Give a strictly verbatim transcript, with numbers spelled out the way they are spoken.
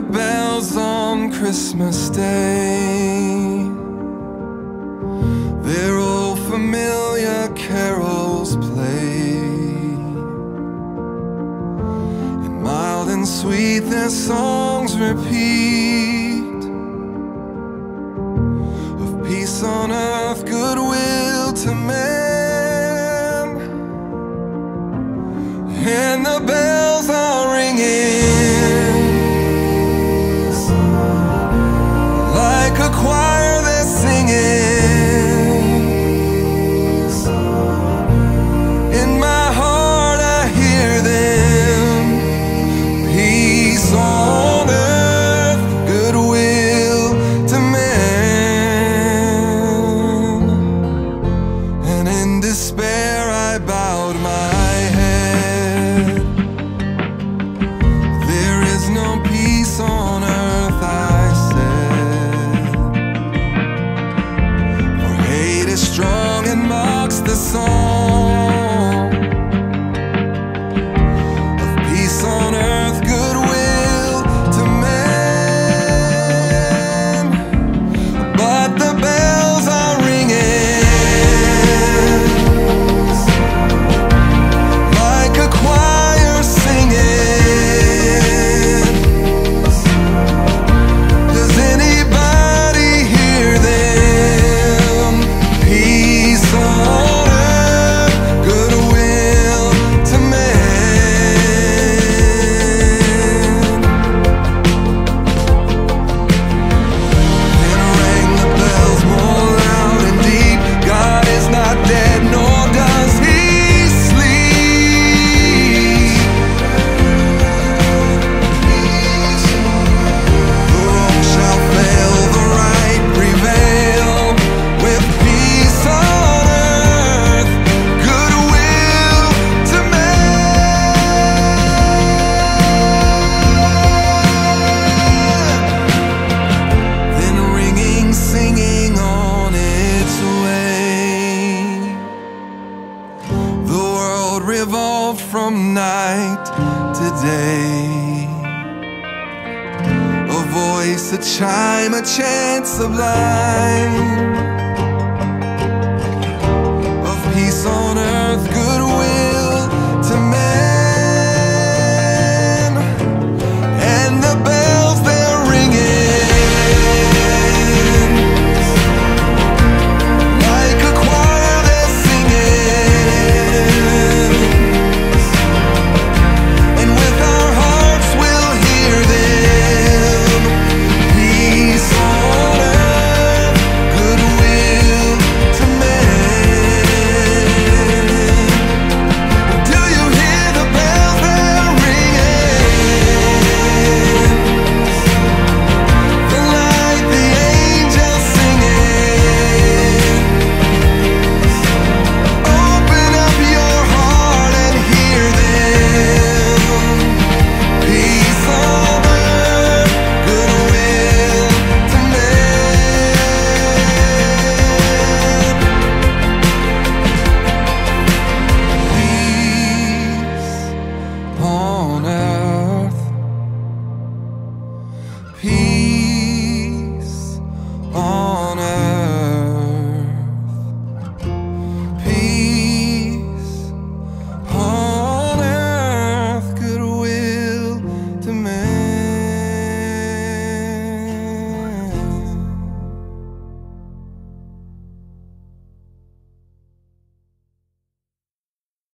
bells on Christmas Day. Their old familiar carols play, and mild and sweet their songs repeat, of peace on earth, goodwill to men. And the bells are ringing like a choir, they're singing. In my heart I hear them. Peace on earth, goodwill to men. And in despair I bowed my head. There is no peace on earth, I said, for hate is strong and mocks the song of peace on earth, goodwill to men. But the bells are ringing like a choir singing. Does anybody hear them? Peace on earth, goodwill to men. Then rang the bells more loud and deep. God is not dead, nor does he sleep. The wrong shall fail, the right prevail, with peace on earth, goodwill to men. Then ringing, singing on its way. The world revolved from night to day. A voice, a chime, a chant sublime of peace on earth, goodwill